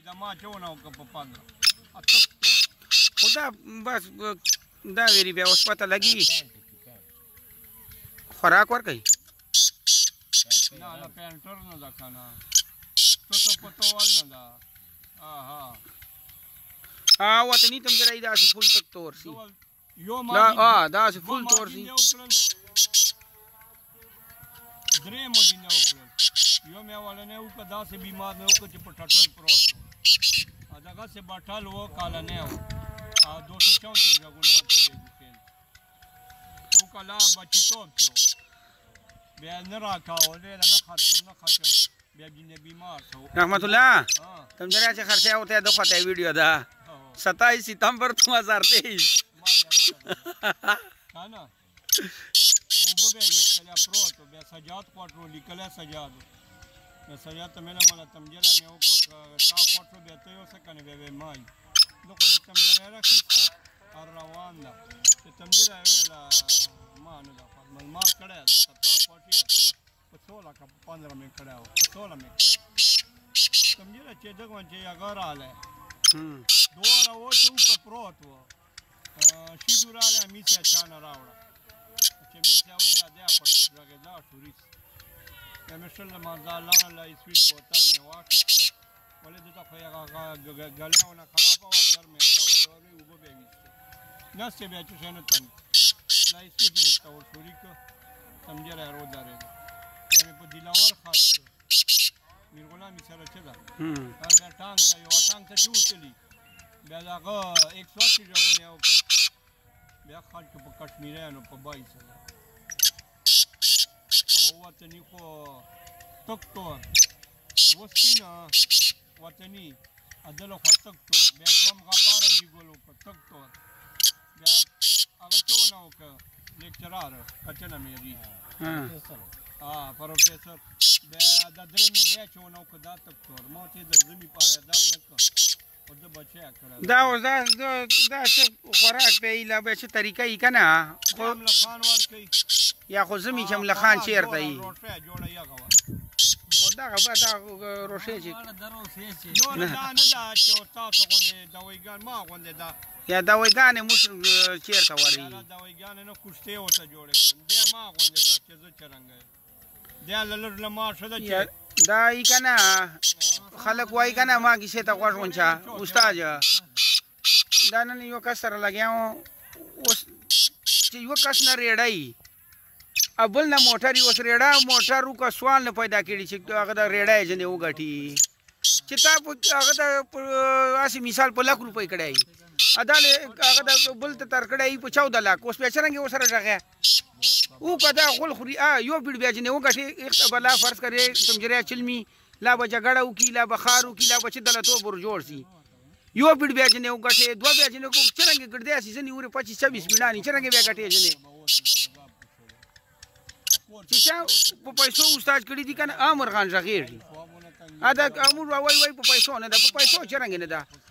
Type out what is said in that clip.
ما چونه وکړه په 15 خو دا بس دا ویری بیا اوس پته لګي خوراک ورکوي نه نه پینټر نه ده که نه تو پتوال نه ده وطني تمجرې داسې فول تک تور سي یو داسې فول تور سي درې مودینه وکړل یو مې اولنی وکړه داسې بیمار مې وکړه چې په ټټر پروت و دغسې بټل و کالنی و 234 غږونه وکړه دې ګوښېل وکړه لا بچیتوب کې و بیا نه راکاولی نه ختم بیا بیمار شو رحمت الله تمجرې چې خرچه وته د خواته ویډیو ده 27 ستمبر 2023 کنه اوبه به ایستلیا پروت و بیا سجاد خوټ رو لیکلی سجادو بیا سجاد ته مینه مله تمجره مې وکړو تا خوټ رو بیا ته یې اوسه کنه بیا به مای زه خو د تمجره راخیسته هر روان ده چې تمجره یې ویله ما نه ده خوښ ما کړی ده تا خوټ یې په 16 که په 15 مې کړی و په 16 مې تمجره چې دغه چې هغه رالی دواره و چې اوکه پروت و شیدو رالی میس یې چا نه راوړه چې میس یې ولیده دی پټ غږېده ټوریست بیا مې شل مازالان له سویټ بوتل مې واخیسته ولې دلته خو یې ګلیونه خرابه وه ګرمې دوی ورې اوبه به یې ویستې نستې بیا چې شی نه تنګ لا یې سویټ مې ته ورشوري کړه تمجره یې ودرېده بیا مې په دلاور خاص کړه میرغلامي سره څه ده بیا ټانک ته یوه ټانک ته چې وتلي بیا د هغه 180 غږونه یې وکړو بیا خلک په کشمیریانو په 22 او وطني خو تک تور وسپینه وطني عدله خو تک تور بیا دوم غپاره دیګول وکړه تک تور بیا هغه چونه وکړه لیکچرار کچنه مېري پروفیسر بیا د درې مې بیا چونه وکړه دا تک تور ما چې د زمي پارېدار نه کړه دا اوس دا څه خوراک دی لا به څه طریقه یې که نه املخان ورکوي یا خو زمي چې املخان چېرته یي روټۍ جوړه یغه وه خو دغه به دا روښې چې نور دا نه ده چې تاسو غوندې دویګان ما غوندې ده یا دویګانې موږ چېرته وري دویګانې نه کوشتې ورته جوړې کړم دی ما غوندې ده چې زه چرنګه یم دی لږ له ما ښه ده چې دا یې که نه خلک وایي که نه ما کیسې ته غوږ ونچه استاد دا نن یو کس سره لګیا وم اوس چې یو کس نه ریډی او بل نه موټر یې اوس ریډه موټر وکړه سوال نه پیدا کړي چې هغه د ریډه یې ځینې وګټي چې تا هغه د هسې مثال په 1,00,000 روپۍ کړی دا هغه د بل ته تر کړی په 14 लाख اوس بیا څرنګه ورسره غږی وکړه دا غول خوري یو پیډ بیا ځینې وګټي ایخته به لا فرض کړې تمجرې چلمي لا به جګړه وکړي لا به ښار وکړي لا به چې دلتوب ور جوړ شي یو پیډ بیا ځینې وګټې دوه بیا ځینې څرنګه ګرځې هسې ځینې ورې 25-26 پیډانې څرنګه بیا ګټې ځینې چې چا په پیسو استاد کړي دي که نه امر خان غږېږي دا امر وایي په پیسو نه ده په پیسو څرنګه نه ده